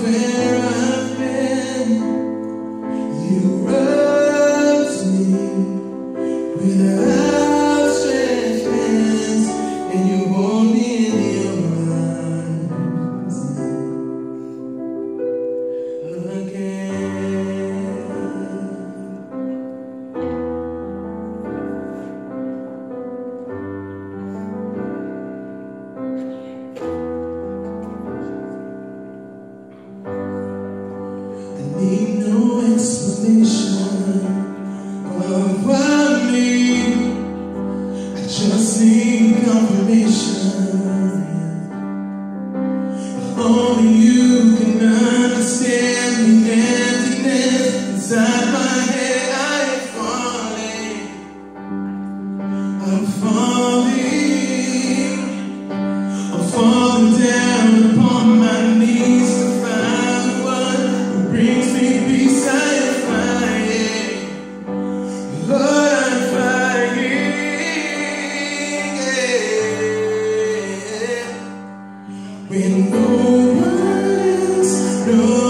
where I've been. You run to me with outstretched hands, and you hold me in your arms again. I need no explanation of what I need. I just need confirmation. Only you can understand the emptiness inside my head. I am falling. I'm falling. I'm falling down upon my knees to find one who brings me peace. I am flying. Lord, I'm flying. Yeah. When no one else knows.